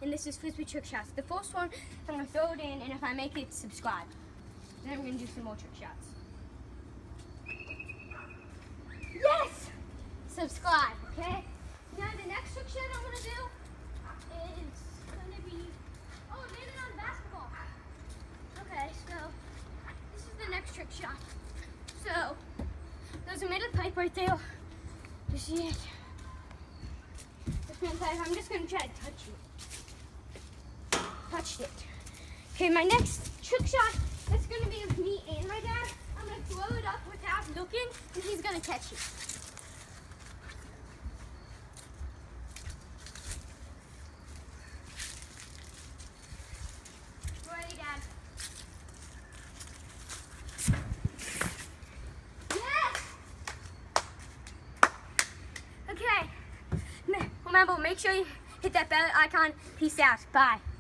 and this is Frisbee trick shots. The first one, I'm gonna throw it in, and if I make it, subscribe. Then I'm gonna do some more trick shots. Yes! Subscribe, okay? Now the next trick shot I'm gonna do is gonna be, oh, landing on basketball. Okay, so this is the next trick shot. So there's a metal pipe right there. You see it? I'm just going to try to touch it. Touched it. Okay, my next trick shot is going to be with me and my dad. I'm going to throw it up without looking, and he's going to catch it. Ready, Dad? Yes! Okay. Remember, make sure you hit that bell icon. Peace out. Bye.